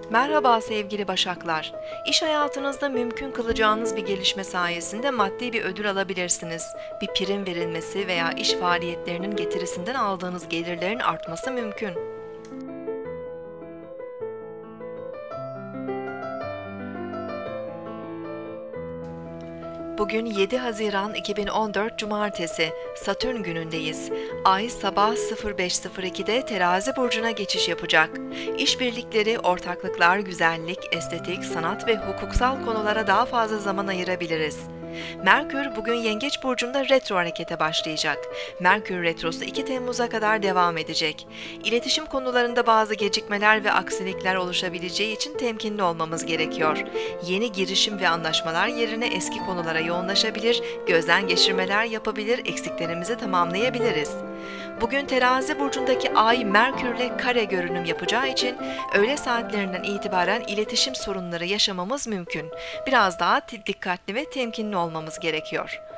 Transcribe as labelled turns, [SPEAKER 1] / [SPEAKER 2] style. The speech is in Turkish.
[SPEAKER 1] Merhaba sevgili Başaklar. İş hayatınızda mümkün kılacağınız bir gelişme sayesinde maddi bir ödül alabilirsiniz. Bir prim verilmesi veya iş faaliyetlerinin getirisinden aldığınız gelirlerin artması mümkün. Bugün 7 Haziran 2014 Cumartesi, Satürn günündeyiz. Ay sabah 05.02'de Terazi burcuna geçiş yapacak. İşbirlikleri, ortaklıklar, güzellik, estetik, sanat ve hukuksal konulara daha fazla zaman ayırabiliriz. Merkür bugün Yengeç burcunda retro harekete başlayacak. Merkür retrosu 2 Temmuz'a kadar devam edecek. İletişim konularında bazı gecikmeler ve aksilikler oluşabileceği için temkinli olmamız gerekiyor. Yeni girişim ve anlaşmalar yerine eski konulara yoğunlaşabilir, gözden geçirmeler yapabilir, eksiklerimizi tamamlayabiliriz. Bugün Terazi burcundaki Ay Merkürle kare görünüm yapacağı için öğle saatlerinden itibaren iletişim sorunları yaşamamız mümkün. Biraz daha dikkatli ve temkinli olmamız gerekiyor.